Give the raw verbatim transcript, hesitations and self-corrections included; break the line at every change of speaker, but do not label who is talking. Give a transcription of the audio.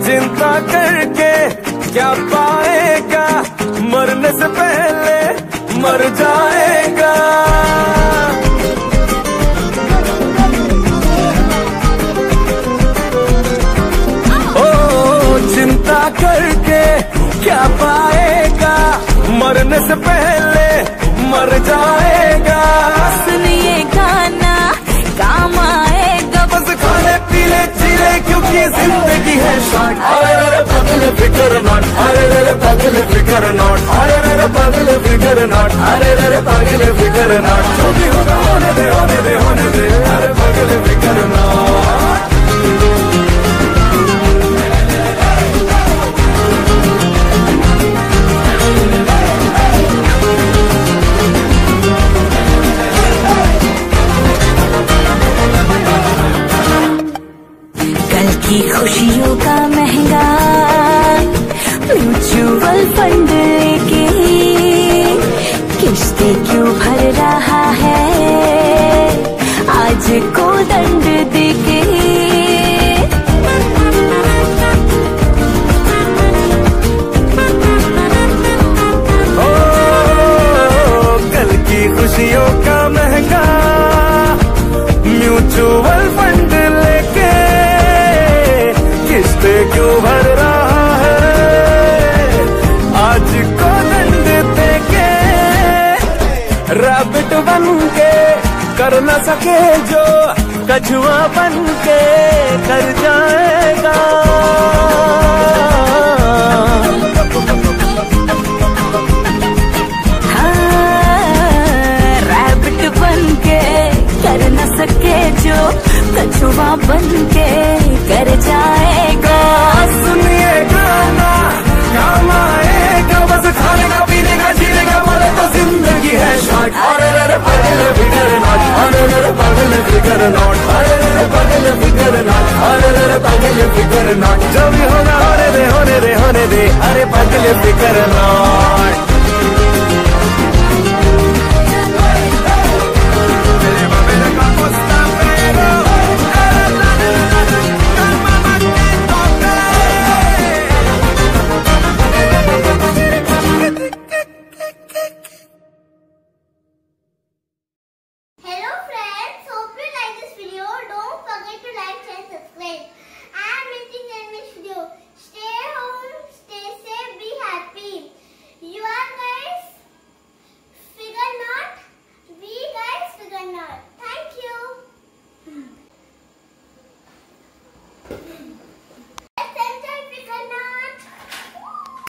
चिंता करके क्या पाएगा, मरने से पहले मर जाएगा। ओ चिंता करके क्या पाएगा, मरने से पहले मर जाएगा।
सुनिए गाना काम आएगा,
बस खाने पीले चीले क्योंकि जिंदगी है शॉर्ट। अरे रे पगले फिकर नॉट, अरे रे पगले फिकर नॉट, अरे रे पगले फिकर नॉट, अरे रे पगले फिकर नॉट। जो भी होगा होने दे होने दे होने दे, अरे पगले फिकर नॉट।
कल की खुशियों का महंगा म्यूचुअल फंड लेके किस्तें क्यों भर रहा है आज को दंड देके।
ओ कल की खुशियों का महंगा म्यूचुअल फंड लेके किस्ते क्यों भर रहा है आज को दंड देके। रैबिट बन के कर न सके जो कछुआ बन के कर जाएगा।
हाँ रैबिट बन के कर न सके जो कछुआ बन के कर जाएगा।
सुनिए गाना काम आएगा, बस खाने का पीने का जीने का मरे तो जिंदगी है शॉर्ट। अरे रे पगले फिकर नॉट, अरे रे पगले फिकर नॉट, अरे रे पगले फिकर नॉट, अरे रे पगले फिकर नॉट। जो भी होगा होने दे होने दे होने दे, अरे पगले फिकर नॉट।